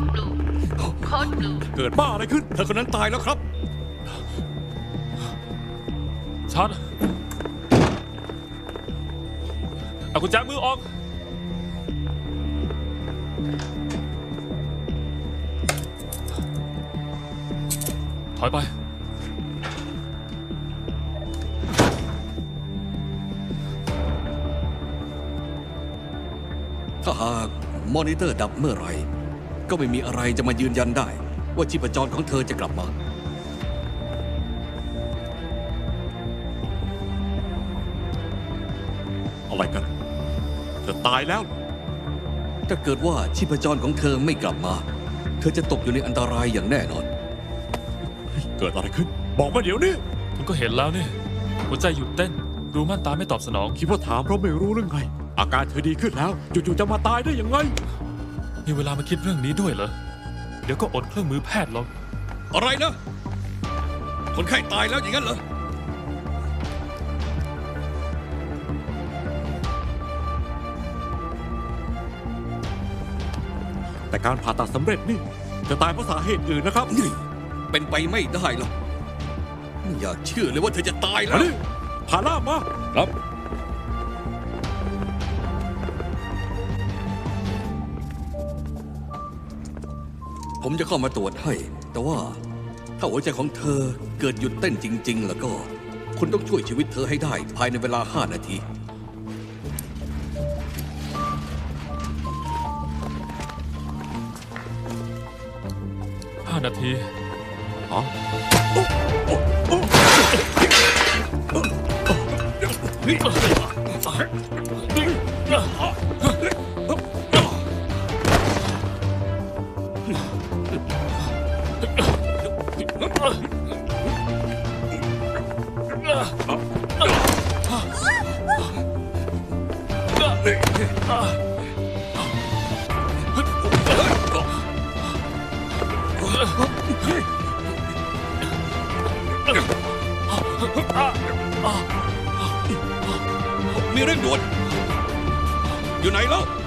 ดบลูโค้ดบลูเกิดบ้าอะไรขึ้นเธอคนนั้นตายแล้วครับชัดเอากุญแจมือออกถอยไปถ้าหากมอนิเตอร์ดับเมื่อไหร่ก็ไม่มีอะไรจะมายืนยันได้ว่าชีพจรของเธอจะกลับมาอะไรกันเธอตายแล้วถ้าเกิดว่าชีพจรของเธอไม่กลับมาเธอจะตกอยู่ในอันตรายอย่างแน่นอนเกิดอะไรขึ้นบอกมาเดี๋ยวนี้คุณก็เห็นแล้วนี่หัวใจหยุดเต้นรูม่านตาไม่ตอบสนองคิดว่าถามเพราะไม่รู้เรื่องไงอาการเธอดีขึ้นแล้วจู่ๆจะมาตายได้ยังไงมีเวลามาคิดเรื่องนี้ด้วยเหรอเดี๋ยวก็อดเครื่องมือแพทย์หรอกอะไรนะคนไข้ตายแล้วอย่างนั้นเหรอแต่การผ่าตัดสำเร็จนี่จะตายเพราะสาเหตุอื่นนะครับนี่เป็นไปไม่ได้หรอกไม่อยากเชื่อเลยว่าเธอจะตายแล้วผ่าล่ามมาครับผมจะเข้ามาตรวจให้แต่ว่าถ้าหัวใจของเธอเกิดหยุดเต้นจริงๆแล้วก็คุณต้องช่วยชีวิตเธอให้ได้ภายในเวลา5 นาที 5 นาทีอ๋อมีเรื่องด่วนอยู่ไหนแล้ว